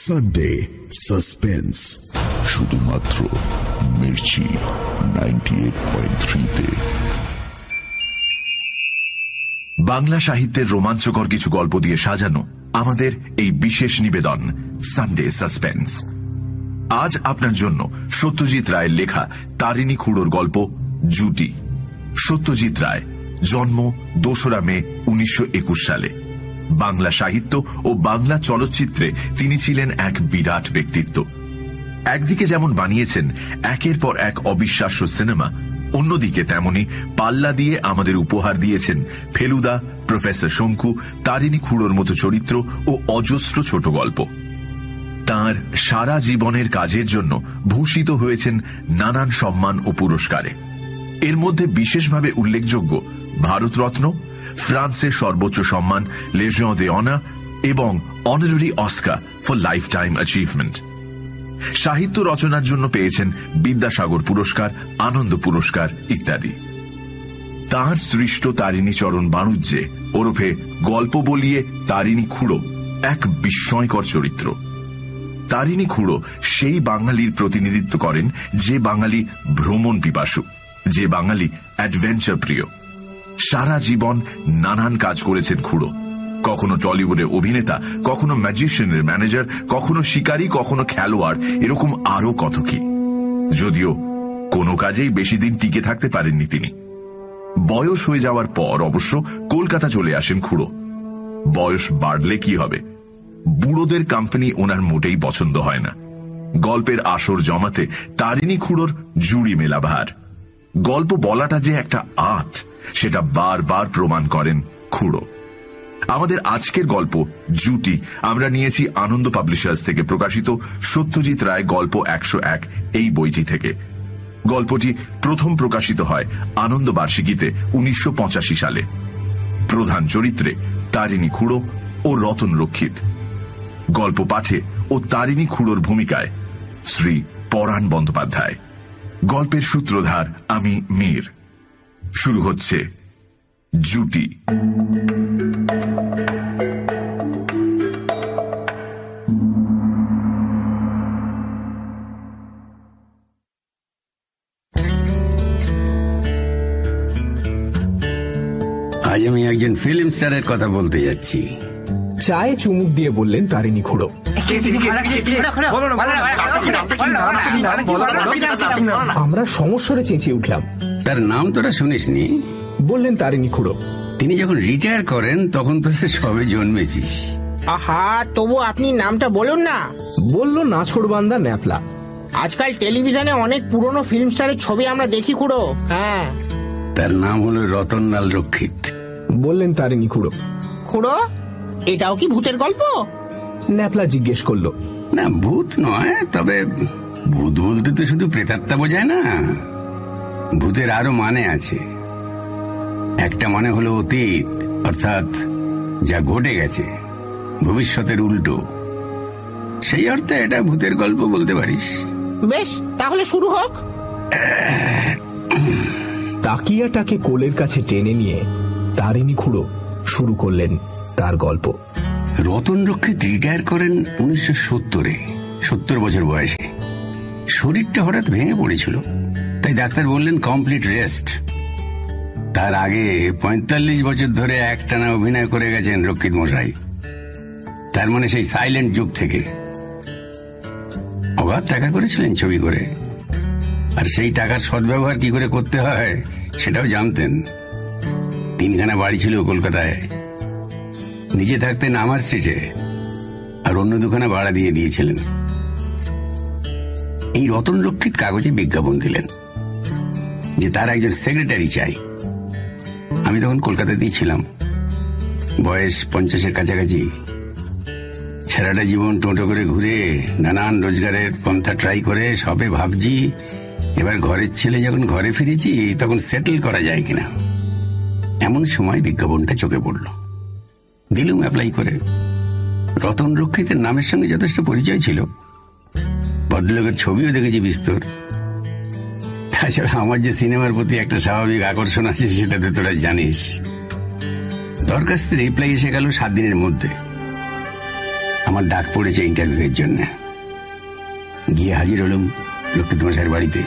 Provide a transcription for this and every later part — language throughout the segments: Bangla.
সানডে সাসপেন্স, শুধুমাত্র মির্চি 98.3-তে। বাংলা সাহিত্যের রোমাঞ্চকর কিছু গল্প দিয়ে সাজানো আমাদের এই বিশেষ নিবেদন সানডে সাসপেন্স। আজ আপনার জন্য সত্যজিৎ রায়ের লেখা তারিণী খুড়োর গল্প জুটি। সত্যজিৎ রায়, জন্ম 2রা মে 1921 সালে। বাংলা সাহিত্য ও বাংলা চলচ্চিত্রে তিনি ছিলেন এক বিরাট ব্যক্তিত্ব। একদিকে যেমন বানিয়েছেন একের পর এক অবিশ্বাস্য সিনেমা, অন্যদিকে তেমনি পাল্লা দিয়ে আমাদের উপহার দিয়েছেন ফেলুদা, প্রফেসর শঙ্কু, তারিণী খুড়োর মতো চরিত্র ও অজস্র ছোট গল্প। তাঁর সারা জীবনের কাজের জন্য ভূষিত হয়েছেন নানান সম্মান ও পুরস্কারে। এর মধ্যে বিশেষভাবে উল্লেখযোগ্য ভারতরত্ন, ফ্রান্সের সর্বোচ্চ সম্মান লেজিয়ন দে অনার এবং honorary Oscar for lifetime achievement. সাহিত্য রচনার জন্য পেয়েছেন বিদ্যাসাগর পুরস্কার, আনন্দ পুরস্কার ইত্যাদি। তাঁর সৃষ্ট তারিণী চরণ বাণুজ্যে ওরফে গল্প বলিয়ে তারিণী খুড়ো এক বিস্ময়কর চরিত্র। তারিণী খুড়ো সেই বাঙালির প্রতিনিধিত্ব করেন যে বাঙালি ভ্রমণ পিপাসু, যে বাঙালি অ্যাডভেঞ্চার প্রিয়। সারা জীবন নানান কাজ করেছেন খুড়ো। কখনো টলিউডে অভিনেতা, কখনো ম্যাজিশিয়ানের ম্যানেজার, কখনো শিকারী, কখনো খেলোয়াড়, এরকম আরো কত কি। যদিও কোনো কাজেই বেশি দিন টিকে থাকতে পারেননি তিনি। বয়স হয়ে যাওয়ার পর অবশ্য কলকাতা চলে আসেন খুড়ো। বয়স বাড়লে কি হবে, বুড়োদের কোম্পানি ওনার মোটেই পছন্দ হয় না। গল্পের আসর জমাতে তারিণী খুড়োর জুড়ি মেলা ভার। গল্প বলাটা যে একটা আর্ট, সেটা বারবার প্রমাণ করেন খুড়ো। আমাদের আজকের গল্প জুটি আমরা নিয়েছি আনন্দ পাবলিশার্স থেকে প্রকাশিত সত্যজিৎ রায় গল্প 101 এই বইটি থেকে। গল্পটি প্রথম প্রকাশিত হয় আনন্দ বার্ষিকীতে 1985 সালে। প্রধান চরিত্রে তারিণী খুড়ো ও রতন রক্ষিত। গল্প পাঠে ও তারিণী খুড়োর ভূমিকায় শ্রী পরাণ বন্দ্যোপাধ্যায়। গল্পের সূত্রধার আমি মীর। শুরু হচ্ছে জুটি। আজ আমি একজন ফিল্ম স্টারের কথা বলতে যাচ্ছি। চায়ে চুমুক দিয়ে বললেন তারিণী খুড়ো। আমরা সমস্যারে চেঁচিয়ে উঠলাম। তার নাম তোরা শুনিসনি? বললেন তারিণী খুড়ো। তিনি যখন রিটায়ার করেন তখন তোরা সবে জন্মেছিস। আহা, তবু আপনি নামটা বলুন না। বলল নাছোড়বান্দা ন্যাপলা। আজকাল টেলিভিশনে অনেক পুরনো ফিল্ম স্টারের ছবি আমরা দেখি খুড়ো। হ্যাঁ, তার নাম হলো রতনলাল রক্ষিত। বললেন তারিণী খুড়ো। খুড়ো, এটাও কি ভূতের গল্প? ন্যাপলা জিজ্ঞেস করলো। না, ভূত নয়, তবে ভূত বলতে তো শুধু প্রেতাত্মা বোঝায় না। ভূতের আরো মানে আছে। একটা মানে হলো অতীত, অর্থাৎ যা ঘটে গেছে, ভবিষ্যতের উল্টো। সেই অর্থে এটা ভূতের গল্প বলতে পারিস। বেশ, তাহলে শুরু হোক। তাকিয়াটাকে কোলের কাছে টেনে নিয়ে তারিণী খুড়ো শুরু করলেন তার গল্প। রতন রক্ষিত রিটায়ার করেন 1970-এ, 70 বছর বয়সে। শরীরটা হঠাৎ ভেঙে পড়েছিল, তাই ডাক্তার বললেন কমপ্লিট রেস্ট। তার আগে 45 বছর ধরে একটানা অভিনয় করে গেছেন রক্ষিত মশাই। তার মানে সেই সাইলেন্ট যুগ থেকে। অগাধ টাকা করেছিলেন ছবি করে, আর সেই টাকার সদ্ব্যবহার কি করে করতে হয় সেটাও জানতেন। 3খানা বাড়ি ছিল কলকাতায়। নিজে থাকতেন আমার স্ট্রিটে, আর অন্য 2খানা ভাড়া দিয়ে দিয়েছিলেন। এই রতন রক্ষিত কাগজে বিজ্ঞাপন দিলেন যে তার একজন সেক্রেটারি চাই। আমি তখন কলকাতাতেই ছিলাম, বয়স 50-এর কাছাকাছি। সারাটা জীবন টোটো করে ঘুরে নানান রোজগারের পন্থা ট্রাই করে সবে ভাবছি এবার ঘরের ছেলে যখন ঘরে ফিরেছি তখন সেটেল করা যায় কিনা। এমন সময় বিজ্ঞাপনটা চোখে পড়ল। দিলুম অ্যাপ্লাই করে। রতন রক্ষিতের নামের সঙ্গে যথেষ্ট পরিচয় ছিল, ভদ্রলোকের ছবিও দেখেছি বিস্তর। তাছাড়া আমার যে সিনেমার প্রতি একটা স্বাভাবিক আকর্ষণ আছে সেটাতে তোরা জানিস। দরখাস্তের রিপ্লাই এসে গেল 7 দিনের মধ্যে। আমার ডাক পড়েছে ইন্টারভিউয়ের জন্য। গিয়ে হাজির হলাম লক্ষ্মী মশাইয়ের বাড়িতে।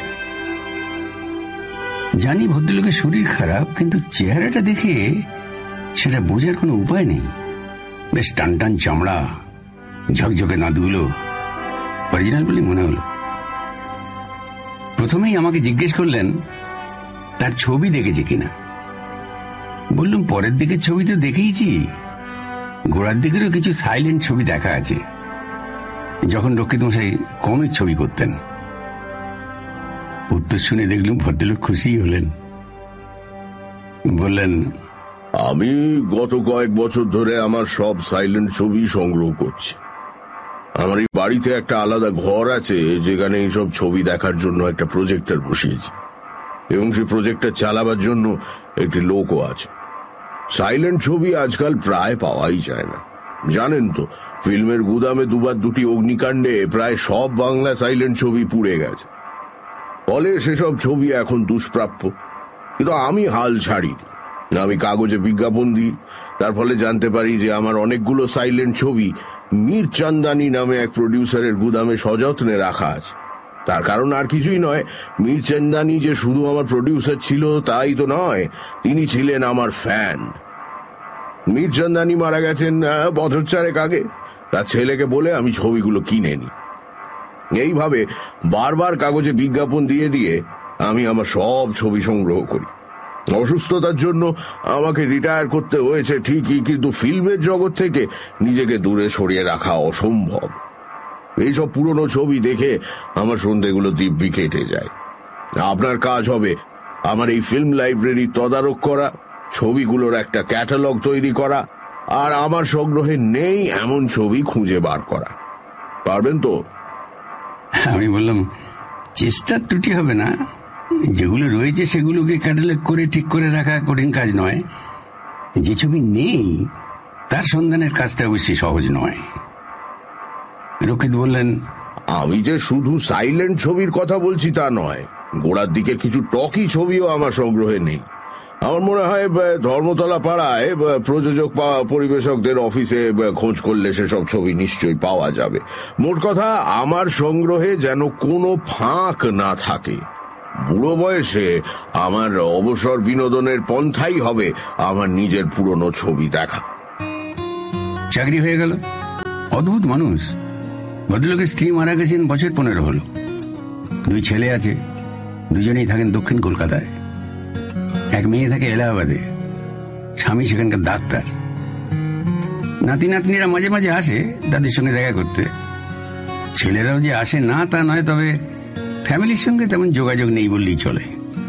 জানি ভদ্রলোকের শরীর খারাপ, কিন্তু চেহারাটা দেখে সেটা বোঝার কোনো উপায় নেই। বেশ টান টান চামড়া, ঝকঝকে দাঁতগুলো, অরিজিনাল বলে মনে হলো। প্রথমেই আমাকে জিজ্ঞেস করলেন তার ছবি দেখেছে কিনা। বললাম পরের দিকের ছবি তো দেখেইছি, গোড়ার দিকেরও কিছু সাইলেন্ট ছবি দেখা আছে, যখন রক্ষিত মশাই কমিক ছবি করতেন। উত্তর শুনে দেখলাম ভদ্রলোক খুশি হলেন। বললেন, আমি গত কয়েক বছর ধরে আমার সব সাইলেন্ট ছবি সংগ্রহ করছি। আমার এই বাড়িতে একটা আলাদা ঘর আছে, যেখানে এইসব ছবি দেখার জন্য একটা প্রজেক্টর বসিয়েছি, এবং সেই প্রজেক্টর চালাবার জন্য একটি লোকও আছে। সাইলেন্ট ছবি আজকাল প্রায় পাওয়াই যায় না। জানেন তো, ফিল্মের গুদামে দুবার দুটি অগ্নিকাণ্ডে প্রায় সব বাংলা সাইলেন্ট ছবি পুড়ে গেছে। ফলে সেসব ছবি এখন দুষ্প্রাপ্য। কিন্তু আমি হাল ছাড়িনি। আমি কাগজে বিজ্ঞাপন দিই, তার ফলে জানতে পারি যে আমার অনেকগুলো সাইলেন্ট ছবি মীর চান্দানি নামে এক প্রডিউসারের গুদামে সযত্নে রাখা আছে। তার কারণ আর কিছুই নয়, মীর চান্দানি যে শুধু আমার প্রডিউসার ছিল তাই তো নয়, তিনি ছিলেন আমার ফ্যান। মীর চান্দানি মারা গেছেন বছর 4 আগে। তার ছেলেকে বলে আমি ছবিগুলো কিনে নিই। এইভাবে বারবার কাগজে বিজ্ঞাপন দিয়ে দিয়ে আমি আমার সব ছবি সংগ্রহ করি। অসুস্থতার জন্য আমাকে রিটায়ার করতে হয়েছে ঠিকই, কিন্তু ফিল্মের জগৎ থেকে নিজেকে দূরে সরিয়ে রাখা অসম্ভব। এইসব পুরনো ছবি দেখে আমার সন্ধ্যেগুলো দিব্যি কেটে যায়। আপনার কাজ হবে আমার এই ফিল্ম লাইব্রেরি তদারক করা, ছবিগুলোর একটা ক্যাটালগ তৈরি করা, আর আমার সংগ্রহে নেই এমন ছবি খুঁজে বার করা। পারবেন তো? আমি বললাম, চেষ্টা ত্রুটি হবে না। যেগুলো রয়েছে সেগুলোকে ক্যাটালগ করে ঠিক করে রাখা কঠিন কাজ নয়। যে ছবি নেই তার সন্ধানের কাজটা অবশ্যই সহজ নয়। রক্ষিত বললেন, আমি যে শুধু সাইলেন্ট ছবির কথা বলছি তা নয়, গোড়ার দিকের কিছু টকি ছবিও আমার সংগ্রহে নেই। আমার মনে হয় ধর্মতলা পাড়ায় প্রযোজক বা পরিবেশকদের অফিসে খোঁজ করলে সেসব ছবি নিশ্চয়ই পাওয়া যাবে। মোট কথা, আমার সংগ্রহে যেন কোনো ফাঁক না থাকে। বুড়ো বয়সে আমার অবসর বিনোদনের পন্থাই হবে আমার নিজের পুরনো ছবি দেখা। চাকরি হয়ে গেল। অদ্ভুত মানুষ। ভদ্রলোকের স্ত্রী মারা গেছেন বছর 15 হলো। 2 ছেলে আছে, দুজনেই থাকেন দক্ষিণ কলকাতায়। এক মেয়ে থাকে এলাহাবাদে, স্বামী সেখানকার ডাক্তার। নাতি নাতনিরা মাঝে মাঝে আসে তাদের সঙ্গে দেখা করতে। ছেলেরাও যে আসে না তা নয়, তবে ফ্যামিলির সঙ্গে তেমন যোগাযোগ নেই বললেই চলে।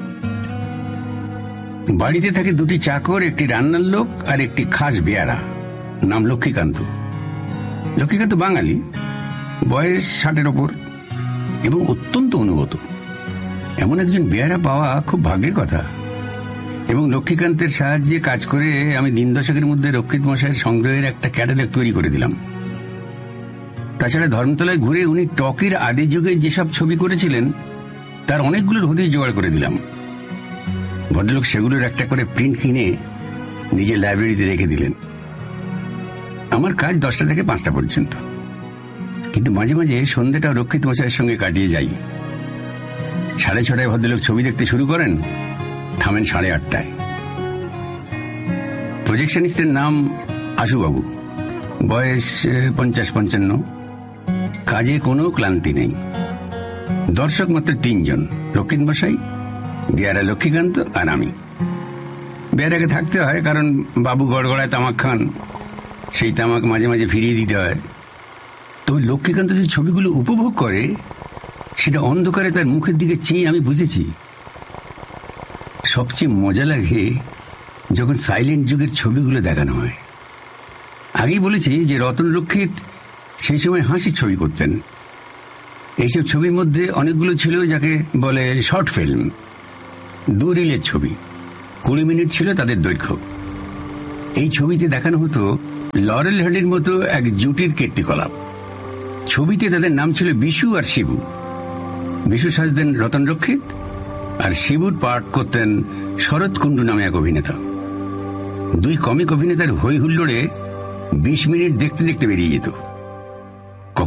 বাড়িতে থাকে 2টি চাকর, একটি রান্নার লোক আর একটি খাস বেয়ারা, নাম লক্ষ্মীকান্ত। লক্ষ্মীকান্ত বাঙালি, বয়স 60-এর ওপর এবং অত্যন্ত অনুগত। এমন একজন বেয়ারা পাওয়া খুব ভাগ্যের কথা। এবং লক্ষ্মীকান্তের সাহায্যে কাজ করে আমি 3 দশকের মধ্যে রক্ষিত মশাইয়ের সংগ্রহের একটা ক্যাটালগ তৈরি করে দিলাম। তাছাড়া ধর্মতলায় ঘুরে উনি টকির আদি যুগে যেসব ছবি করেছিলেন তার অনেকগুলোর হদিশ জোগাড় করে দিলাম। ভদ্রলোক সেগুলোর একটা করে প্রিন্ট কিনে নিজের লাইব্রেরিতে রেখে দিলেন। আমার কাজ 10টা থেকে 5টা পর্যন্ত, কিন্তু মাঝে মাঝে সন্ধ্যেটা রক্ষিত মশাইয়ের সঙ্গে কাটিয়ে যাই। 6:30 ভদ্রলোক ছবি দেখতে শুরু করেন, থামেন 8:30টায়। প্রজেকশনিস্টের নাম আশুবাবু, বয়স 50-55। কাজে কোনো ক্লান্তি নেই। দর্শক মাত্র 3 জন, রক্ষিত মশাই, বেয়ারা লক্ষ্মীকান্ত আর আমি। বেয়ারাকে থাকতে হয়, কারণ বাবু গড়গড়ায় তামাক খান, সেই তামাক মাঝে মাঝে ফিরিয়ে দিতে হয়। তো লক্ষ্মীকান্ত যে ছবিগুলো উপভোগ করে সেটা অন্ধকারে তার মুখের দিকে চেয়ে আমি বুঝেছি। সবচেয়ে মজা লাগে যখন সাইলেন্ট যুগের ছবিগুলো দেখানো হয়। আগেই বলেছি যে রতন রক্ষিত সেই সময় হাসির ছবি করতেন। এইসব ছবির মধ্যে অনেকগুলো ছিল যাকে বলে শর্ট ফিল্ম, 2 রিলের ছবি, 20 মিনিট ছিল তাদের দৈর্ঘ্য। এই ছবিতে দেখানো হতো লরেল হার্ডির মতো এক জুটির কীর্তিকলাপ। ছবিতে তাদের নাম ছিল বিশু আর শিবু। বিশু সাজতেন রতন রক্ষিত আর শিবুর পাঠ করতেন শরৎ কুণ্ডু নামে এক অভিনেতা। 2 কমিক অভিনেতার হই হুল্লোড়ে 20 মিনিট দেখতে দেখতে বেরিয়ে যেত।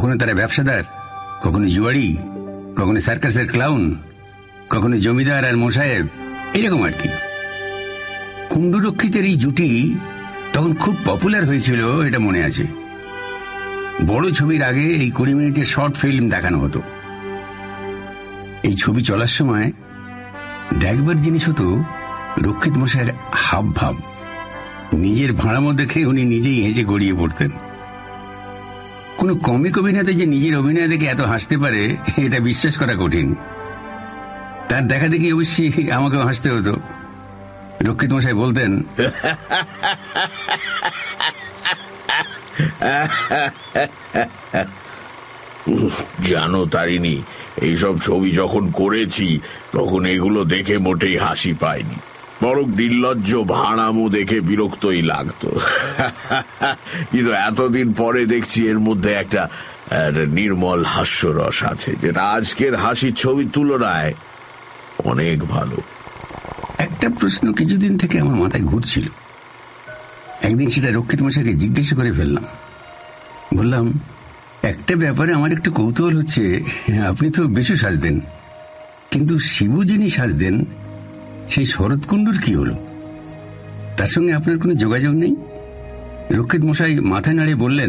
কখনো তারা ব্যবসাদার, কখনো জুয়ারি, কখনো সার্কাসের ক্লাউন, কখনো জমিদার আর মোসাহেব, এরকম আর কি। কুণ্ডুরক্ষিতের এই জুটি তখন খুব পপুলার হয়েছিল, এটা মনে আছে। বড় ছবির আগে এই 20 মিনিটের শর্ট ফিল্ম দেখানো হতো। এই ছবি চলার সময় দেখবার জিনিস হতো রক্ষিত মশাইয়ের হাব ভাব। নিজের ভাড়ামো দেখে উনি নিজেই হেসে গড়িয়ে পড়তেন। কোন কমিক অভিনেতা যে নিজের অভিনয় দেখে এত হাসতে পারে এটা বিশ্বাস করা কঠিন। তার দেখা দেখি অবশ্যই আমাকেও হাসতে হতো। রক্ষিত মশাই বলতেন, জানো তারিনী, এইসব ছবি যখন করেছি তখন এগুলো দেখে মোটেই হাসি পায়নি, বরং নির্লজ্জ ভাড়ামো দেখে বিরক্তই লাগতো। কিন্তু এতদিন পরে দেখছি এর মধ্যে একটা নির্মল হাস্যরস আছে, যেটা আজকের হাসির ছবির তুলনায় অনেক ভালো। একটা প্রশ্ন কিছুদিন থেকে আমার মাথায় ঘুরছিল। একদিন সেটা রক্ষিত মশাইকে জিজ্ঞাসা করে ফেললাম। বললাম, একটা ব্যাপারে আমার একটু কৌতূহল হচ্ছে, আপনি তো বেশি সাজদেন, কিন্তু শিবু যিনি সাজদেন সেই শরৎকুণ্ডুর কি হলো? তার সঙ্গে আপনার কোনো যোগাযোগ নেই? রক্ষিত মশাই মাথা নাড়িয়ে বললেন,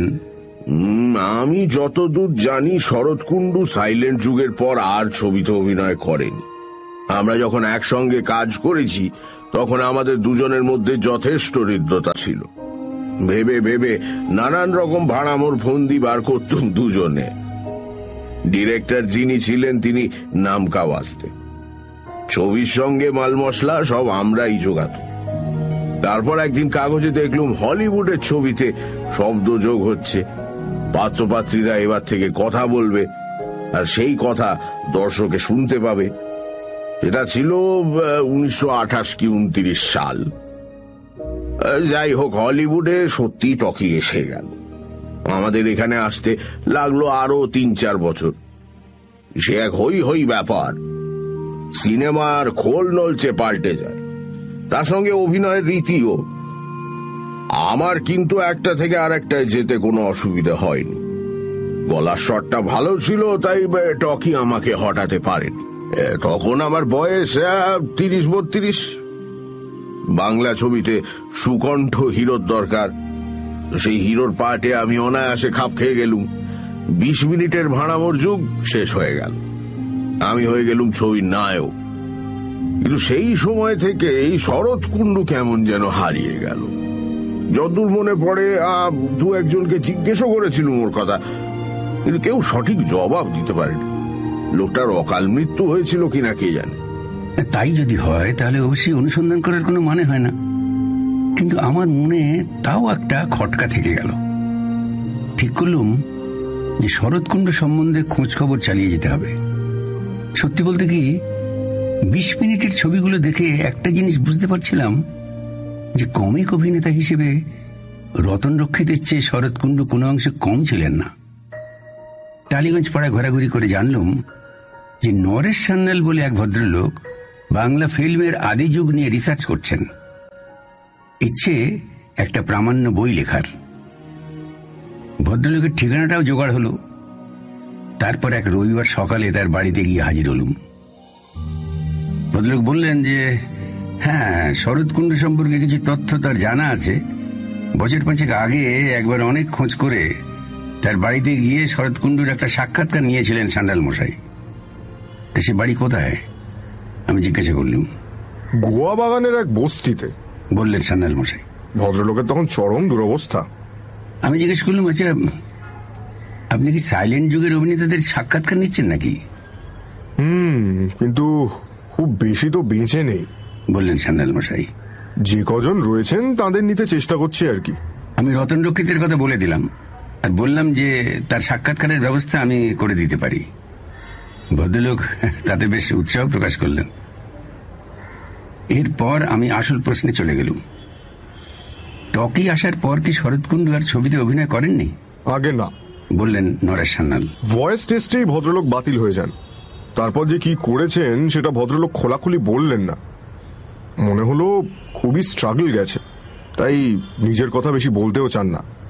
আমি যতদূর জানি শরৎকুণ্ডু সাইলেন্ট যুগের পর আর ছবিতে অভিনয় করেনি। আমরা যখন একসঙ্গে কাজ করেছি তখন আমাদের দুজনের মধ্যে যথেষ্ট হৃদ্যতা ছিল। ভেবে ভেবে নানান রকম ভাড়ামোর ফন্দি বার করতুম দুজনে। ডিরেক্টর যিনি ছিলেন তিনি নামকা ওয়াস্তে, ছবির সঙ্গে মাল মশলা সব আমরাই জোগাত। তারপর একদিন কাগজে দেখলুম হলিউডের ছবিতে শব্দ যোগ হচ্ছে, পাত্রপাত্রীরা এবার থেকে কথা বলবে, আর সেই কথা দর্শকে শুনতে পাবে। এটা ছিল 1928 কি 29 সাল। যাই হোক, হলিউডে সত্যি টকি এসে গেল। আমাদের এখানে আসতে লাগলো আরো 3-4 বছর। সে এক হই হই ব্যাপার। সিনেমার খোল নলচে পাল্টে যায়, তার সঙ্গে অভিনয়ের রীতিও। আমার কিন্তু একটা থেকে আর একটায় যেতে কোনো অসুবিধা হয়নি। গলার স্বরটা ভালো ছিল, তাই টকি আমাকে হটাতে পারেনি। তখন আমার বয়স 30-32। বাংলা ছবিতে সুকণ্ঠ হিরোর দরকার, সেই হিরোর পার্টে আমি অনায়াসে খাপ খেয়ে গেলুম। 20 মিনিটের ভাড়ামোর যুগ শেষ হয়ে গেল, আমি হয়ে গেলুম ছবির নায়ক। কিন্তু সেই সময় থেকে এই শরৎকুণ্ডু কেমন যেন হারিয়ে গেল। যতদূর মনে পড়ে 2-1 জিজ্ঞেসও করেছিলুম ওর কথা, কিন্তু কেউ সঠিক জবাব দিতে পারেনি। লোকটার অকাল মৃত্যু হয়েছিল কিনা কে জানে। তাই যদি হয় তাহলে অবশ্যই অনুসন্ধান করার কোনো মানে হয় না। কিন্তু আমার মনে তাও একটা খটকা থেকে গেল। ঠিক করলুম যে শরৎকুণ্ড সম্বন্ধে খোঁজ খবর চালিয়ে যেতে হবে। সত্যি বলতে কি, 20 মিনিটের ছবিগুলো দেখে একটা জিনিস বুঝতে পারছিলাম যে কমিক অভিনেতা হিসেবে রতন রক্ষিতের চেয়ে শরৎকুণ্ডু কোনো অংশে কম ছিলেন না। টালিগঞ্জ পাড়ায় ঘোরাঘুরি করে জানলাম যে নরেশ সান্যাল বলে এক ভদ্রলোক বাংলা ফিল্মের আদি যুগ নিয়ে রিসার্চ করছেন। ইচ্ছে একটা প্রামাণ্য বই লেখার। ভদ্রলোকের ঠিকানাটাও জোগাড় হলো। তারপর এক রবিবার সকালে তার বাড়িতে গিয়ে হাজির হলুম। ভদ্রলোক বললেন যে হ্যাঁ, শরৎকুণ্ডু সম্পর্কে কিছু তথ্য তার জানা আছে। বছর 5 আগে একবার অনেক খোঁজ করে তার বাড়িতে গিয়ে শরৎকুণ্ডুর একটা সাক্ষাৎকার নিয়েছিলেন সান্যাল মশাই। তা সে বাড়ি কোথায় আমি জিজ্ঞাসা করলুম। গোয়া বাগানের এক বস্তিতে, বললেন সান্যাল মশাই। ভদ্রলোকের তখন চরম দুরবস্থা। আমি জিজ্ঞেস করলাম, আচ্ছা আপনি কি সাইলেন্ট যুগের অভিনেতাদের সাক্ষাৎকার নিচ্ছেন নাকি? কিন্তু খুব বেশি তো বেঁচে নেই, বললেন সান্যাল মশাই। যে কজন রয়েছেন তাদের নিতে চেষ্টা করছি আর কি। আমি রতন রক্ষিতের কথা বলে দিলাম আর বললাম যে তার সাক্ষাৎকারের ব্যবস্থা আমি করে দিতে পারি। ভদ্রলোক তাতে বেশ উৎসাহ প্রকাশ করলেন। এরপর আমি আসল প্রশ্নে চলে গেলুম। টকি আসার পর কি শরৎকুণ্ডু আর ছবিতে অভিনয় করেননি? আগে না, বললেন নরেশ সান্যাল। ভয়েস টেস্টেই ভদ্রলোক বাতিল হয়ে যান। তারপর যে কি করেছেন সেটা ভদ্রলোক খোলাখুলি বললেন না। মনে হলো খুবই স্ট্রাগল গেছে, তাই নিজের কথা বেশি বলতেও চান না।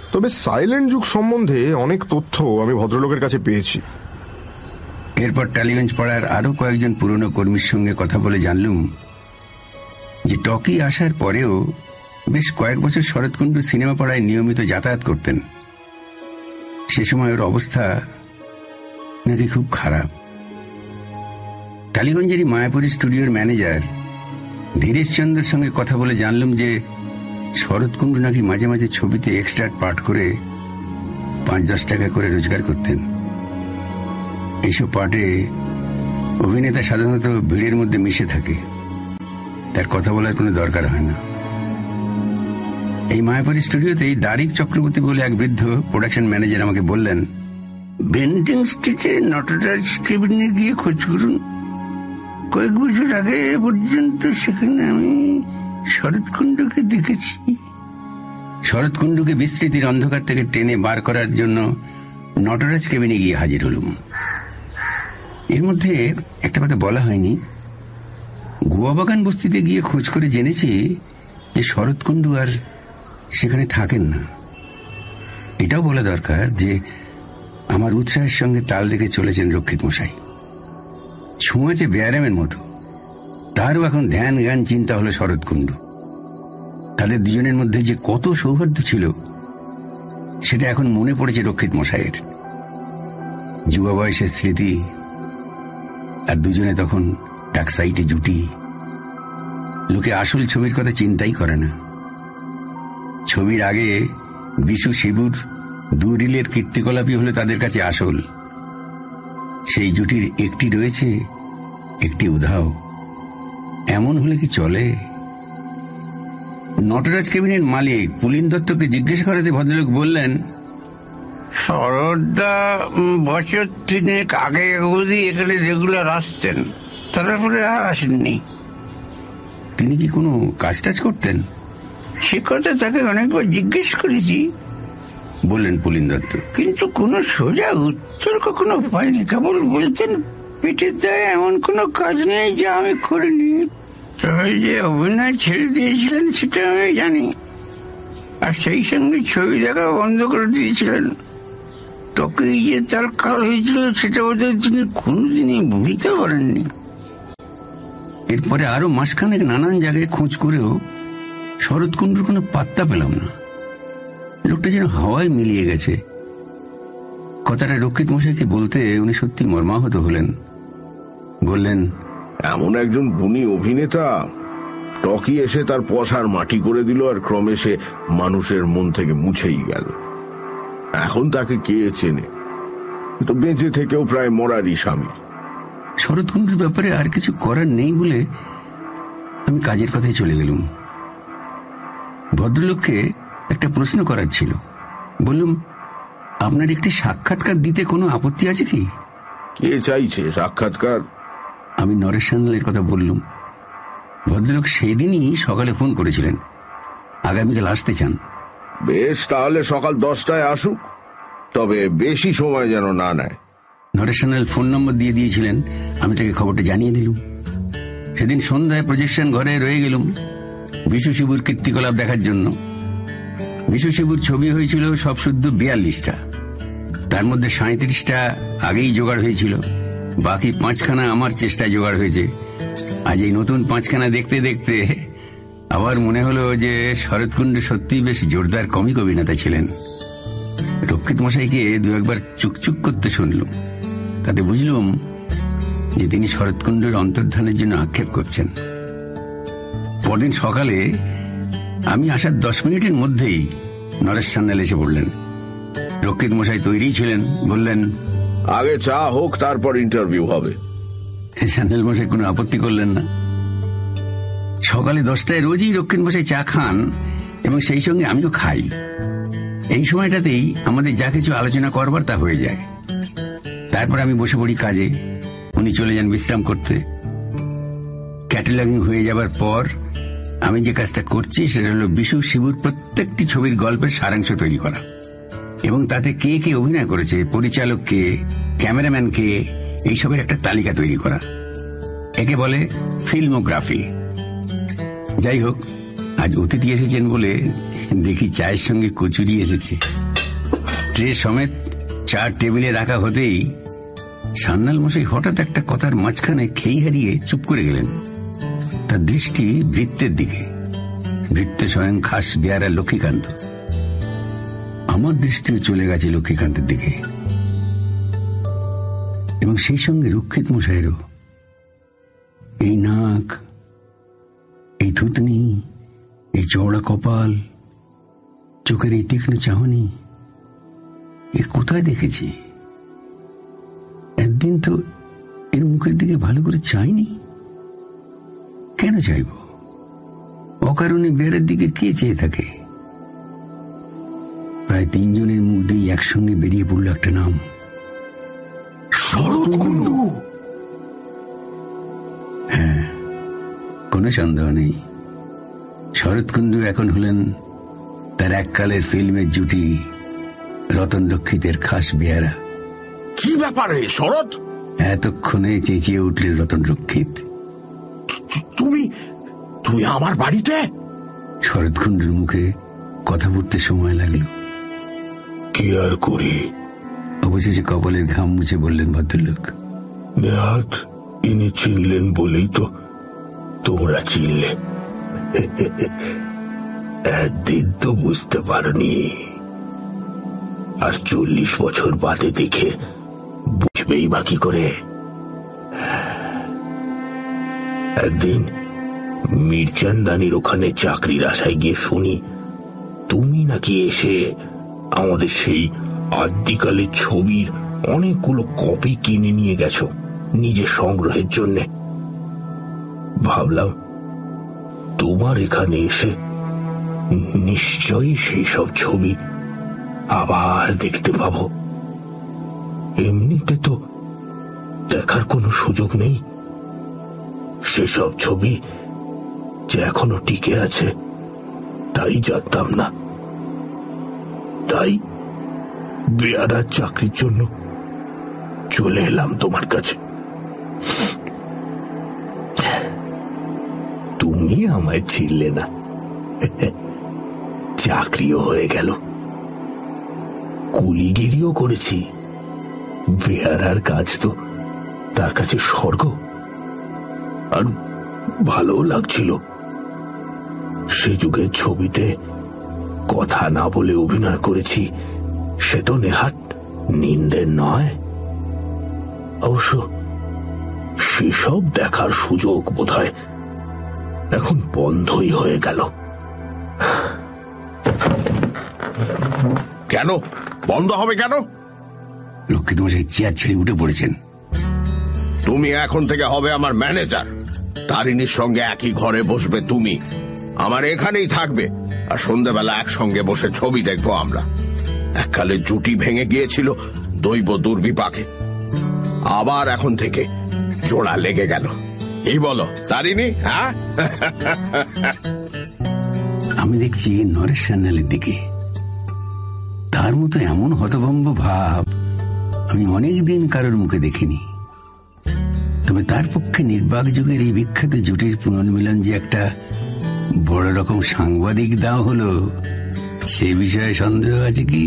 তবে সাইলেন্ট যুগ সম্বন্ধে অনেক তথ্য আমি ভদ্রলোকের কাছে পেয়েছি। এরপর টালিগঞ্জ পাড়ার আরো কয়েকজন পুরনো কর্মীর সঙ্গে কথা বলে জানলুম যে টকি আসার পরেও বেশ কয়েক বছর শরৎকুণ্ডু সিনেমা পাড়ায় নিয়মিত যাতায়াত করতেন। সে সময় ওর অবস্থা নাকি খুব খারাপ। টালিগঞ্জেরই মায়াপুরী স্টুডিওর ম্যানেজার ধীরেশ চন্দ্রের সঙ্গে কথা বলে জানলাম যে শরৎকুণ্ডু নাকি মাঝে মাঝে ছবিতে এক্সট্রা পার্ট করে 5-10 টাকা করে রোজগার করতেন। এইসব পার্টে অভিনেতা সাধারণত ভিড়ের মধ্যে মিশে থাকে, তার কথা বলার কোনো দরকার হয় না। এই মায়াপুরী স্টুডিওতেই দারিক চক্রবর্তী বলে এক বৃদ্ধ প্রোডাকশন ম্যানেজার আমাকে বললেন, বেন্টিং স্ট্রিটে নটরাজ কেবিনে গিয়ে খোঁজ করুন। কয়েক বছর আগে পর্যন্ত সেখানে আমি শরৎকুণ্ডুকে দেখেছি। শরৎকুণ্ডুকে বিস্মৃতির অন্ধকার থেকে টেনে বার করার জন্য নটরাজ কেবিনে গিয়ে হাজির হলুম। এর মধ্যে একটা কথা বলা হয়নি, গোয়াবাগান বস্তিতে গিয়ে খোঁজ করে জেনেছি যে শরৎকুণ্ডু আর সেখানে থাকেন না। এটাও বলা দরকার যে আমার উৎসাহের সঙ্গে তাল দেখে চলেছেন রক্ষিত মশাই। ছুঁয়াছে বেয়ারামের মতো, তারও এখন ধ্যান জ্ঞান চিন্তা হলো শরৎকুণ্ডু। তাদের দুজনের মধ্যে যে কত সৌহার্দ্য ছিল সেটা এখন মনে পড়েছে রক্ষিত মশাইয়ের। যুবা বয়সের স্মৃতি, আর দুজনে তখন টাকসাইটে জুটি। লোকে আসল ছবির কথা চিন্তাই করে না। ছবির আগে বিশু শিবুর 2 রিলের কীর্তিকলাপই হলো তাদের কাছে আসল। সেই জুটির একটি রয়েছে, একটি উধাও। এমন হলে কি চলে? নটরাজ কেবিনের মালিক পুলিন দত্তকে জিজ্ঞেস করাতে ভদ্রলোক বললেন, শরৎদা বছর 3 আগে অবধি এখানে রেগুলার আসতেন, তারপরে আর আসেননি। তিনি কি কোনো কাজ টাজ করতেন? সে কথা তাকে অনেকবার জিজ্ঞেস করেছি, বললেন পুলিন দত্ত, কিন্তু কোনো সোজা উত্তর কখনো পাইনি। কেবল বলতেন পেটের দায়ে এমন কোনো কাজ নেই যা আমি করিনি। তবে যে অভিনয় ছেড়ে দিয়েছিলেন সেটা আমি জানি, আর সেই সঙ্গে ছবি দেখা বন্ধ করে দিয়েছিলেন। তোকে যে তার কাল হয়েছিল সেটা বোধহয় তিনি কোনোদিনই ভুলতে পারেননি। এরপরে আরো মাসখানেক নানান জায়গায় খোঁজ করেও শরৎকুণ্ডুর কোনো পাত্তা পেলাম না। লোকটা যেন হাওয়ায় মিলিয়ে গেছে। কথাটা রক্ষিত মশাইকে বলতে উনি সত্যি মর্মাহত হলেন। বললেন, এমন একজন গুণী অভিনেতা, টকি এসে তার পসার মাটি করে দিল, আর ক্রমে সে মানুষের মন থেকে মুছেই গেল। এখন তাকে কে চেনে? তো বেঁচে থেকেও প্রায় মরারই স্বামী। শরৎকুণ্ডুর ব্যাপারে আর কিছু করার নেই বলে আমি কাজের কথায় চলে গেলুম। ভদ্রলোককে একটা প্রশ্ন করার ছিল। বললুম, আপনার একটি সাক্ষাৎকার দিতে কোনো আপত্তি আছে কি? কে চাইছে সাক্ষাৎকার? আমি নরেশ সান্যালের কথা বললুম। ভদ্রলোক সেদিনই সকালে ফোন করেছিলেন, আগামীকাল আসতে চান। বেশ, তাহলে সকাল 10টায় আসুক, তবে বেশি সময় যেন না নেয়। নরেশ সান্যাল ফোন নম্বর দিয়ে দিয়েছিলেন, আমি তাকে খবরটা জানিয়ে দিলুম। সেদিন সন্ধ্যায় প্রজেকশন ঘরে রয়ে গেলুম বিশু শিবুর কীর্তিকলাপ দেখার জন্য। বিশু শিবুর ছবি হয়েছিল সব শুদ্ধ 42টা, তার মধ্যে 37টা আগেই জোগাড় হয়েছিল, বাকি 5খানা আমার চেষ্টায় জোগাড় হয়েছে। আজ এই নতুন 5খানা দেখতে দেখতে আবার মনে হলো যে শরৎকুণ্ডু সত্যি বেশ জোরদার কমিক অভিনেতা ছিলেন। রক্ষিত মশাইকে 2-1বার চুকচুক করতে শুনলুম, তাতে বুঝলুম যে তিনি শরৎকুণ্ডুর অন্তর্ধানের জন্য আক্ষেপ করছেন। পরদিন সকালে আমি আসার 10 মিনিটের মধ্যেই নরেশ সান্যাল এসে পড়লেন। রক্ষিত মশাই তৈরি ছিলেন, বললেন, আগে চা হোক, তারপর ইন্টারভিউ হবে। সান্যাল মশাই কোনো আপত্তি করলেন না। সকালে 10টায় রোজই রক্ষিত মশাই চা খান এবং সেই সঙ্গে আমিও খাই। এই সময়টাতেই আমাদের যা কিছু আলোচনা করবার তা হয়ে যায়। তারপর আমি বসে পড়ি কাজে, উনি চলে যান বিশ্রাম করতে। ক্যাটালগিং হয়ে যাবার পর আমি যে কাজটা করছি সেটা হলো বিশু শিবুর প্রত্যেকটি ছবির গল্পের সারাংশ তৈরি করা, এবং তাতে কে কে অভিনয় করেছে, পরিচালক কে, ক্যামেরাম্যান কে, এইসবের একটা তালিকা তৈরি করা। একে বলে ফিল্মোগ্রাফি। যাই হোক, আজ অতিথি এসেছেন বলে দেখি চায়ের সঙ্গে কচুরি এসেছে। ট্রে সমেত চা টেবিলে রাখা হতেই সান্যাল মশাই হঠাৎ একটা কথার মাঝখানে খেই হারিয়ে চুপ করে গেলেন। তার দৃষ্টি ভৃত্যের দিকে। ভৃত্য স্বয়ং খাস বেয়ারা লক্ষ্মীকান্ত। আমার দৃষ্টিও চলে গেছে লক্ষ্মীকান্তের দিকে, এবং সেই সঙ্গে রক্ষিত মশাইয়েরও। এই নাক, এই থুতনি, এই চওড়া কপাল, চোখের এই তীক্ষ্ণ চাহনি, এ কোথায় দেখেছি? একদিন তো এর মুখের দিকে ভালো করে চাইনি। কেন চাইব? অকারণে বেড়ার দিকে কে চেয়ে থাকে? প্রায় 3 জনের মুখ দিয়ে একসঙ্গে বেরিয়ে পড়ল একটা নাম, শরৎকুণ্ডু। হ্যাঁ, কোনো সন্দেহ নেই, শরৎকুণ্ডু এখন হলেন তার এককালের ফিল্মের জুটি রতন রক্ষিতের খাস বেয়ারা। কি ব্যাপারে শরৎ? এতক্ষণে চেঁচিয়ে উঠলেন রতন রক্ষিত। তুই আমার বাড়িতে? শরৎকুণ্ডুর মুখে কথা বলতে সময় লাগলো। কি আর করি? অবশেষে কপালের ঘাম মুছে বললেন ভদ্রলোক। নেহাত ইনি চিনলেন বলেই তো তোমরা চিনলে। একদিন তো বুঝতে পারনি, আর 40 বছর বাদে দেখে বুঝবেই বা কি করে? একদিন মির্চান্দানির ওখানে চাকরির আশায় গিয়ে শুনি তুমি নাকি এসে আমাদের সেই আদ্যিকালের ছবির অনেকগুলো কপি কিনে নিয়ে গেছো নিজের সংগ্রহের জন্য। ভাবলাম তোমার এখানে এসে নিশ্চয়ই সেই সব ছবি আবার দেখতে পাবো। এমনিতে তো দেখার কোনো সুযোগ নেই। সেসব ছবি যে এখনো টিকে আছে তাই জানতাম না। তাই বেয়ারার চাকরির জন্য চলে এলাম তোমার কাছে। তুমি আমায় চিনলে না, চাকরিও হয়ে গেল, কুলিগিরিও করেছি। বেয়ারার কাজ তো তার কাছে স্বর্গ, আর ভালোও লাগছিল। সে যুগের ছবিতে কথা না বলে অভিনয় করেছি, সে তো নেহাত নিন্দের নয়। অবশ্য সেসব দেখার সুযোগ বোধহয় এখন বন্ধই হয়ে গেল। কেন বন্ধ হবে? কেন? লক্ষ্মীত মশাই চেয়ার ছেড়ে উঠে পড়েছেন। তুমি এখন থেকে হবে আমার ম্যানেজার। তারিনীর সঙ্গে একই ঘরে বসবে তুমি, আমার এখানেই থাকবে, আর সন্ধ্যাবেলা একসঙ্গে বসে ছবি দেখবো আমরা। এককালে জুটি ভেঙে গিয়েছিল দৈব দুর্বিপাকে, আবার এখন থেকে জোড়া লেগে গেল। এই বলো তারিনী? হ্যাঁ, আমি দেখছি নরেশ সান্যালের দিকে। তার মতো এমন হতভম্ব ভাব আমি অনেকদিন কারোর মুখে দেখিনি। তবে তার পক্ষে নির্বাক যুগের এই বিখ্যাত জুটির পুনর্মিলন যে একটা বড় রকম সাংবাদিক দাও হলো, সে বিষয়ে সন্দেহ আছে কি?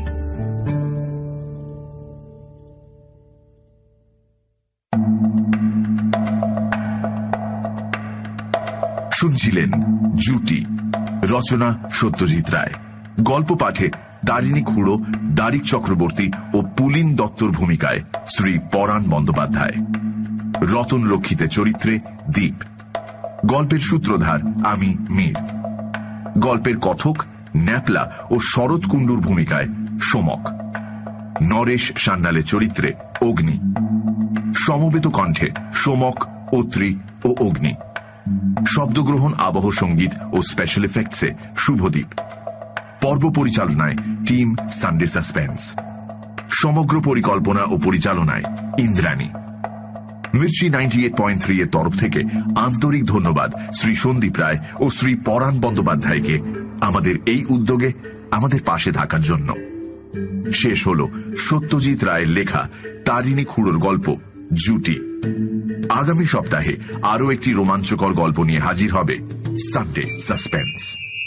শুনছিলেন জুটি, রচনা সত্যজিৎ রায়, গল্প পাঠে তারিনী খুড়ো, দারিক চক্রবর্তী ও পুলিন দত্তর ভূমিকায় শ্রী পরাণ বন্দ্যোপাধ্যায়, রতন রক্ষিতের চরিত্রে দীপ, গল্পের সূত্রধার আমি মীর, গল্পের কথক ন্যাপলা ও শরৎকুণ্ডুর ভূমিকায় সোমক, নরেশ সান্যালের চরিত্রে অগ্নি, সমবেত কণ্ঠে সোমক, অত্রি ও অগ্নি, শব্দগ্রহণ, আবহ সঙ্গীত ও স্পেশাল এফেক্টসে শুভদীপ, পর্ব পরিচালনায় টিম সানডে সাসপেন্স, সমগ্র পরিকল্পনা ও পরিচালনায় ইন্দ্রাণী। মির্চি 98.3 এর তরফ থেকে আন্তরিক ধন্যবাদ শ্রী সন্দীপ রায় ও শ্রী পরাণ বন্দ্যোপাধ্যায়কে আমাদের এই উদ্যোগে আমাদের পাশে থাকার জন্য। শেষ হল সত্যজিৎ রায়ের লেখা তারিনী খুড়োর গল্প জুটি। আগামী সপ্তাহে আরও একটি রোমাঞ্চকর গল্প নিয়ে হাজির হবে সানডে সাসপেন্স।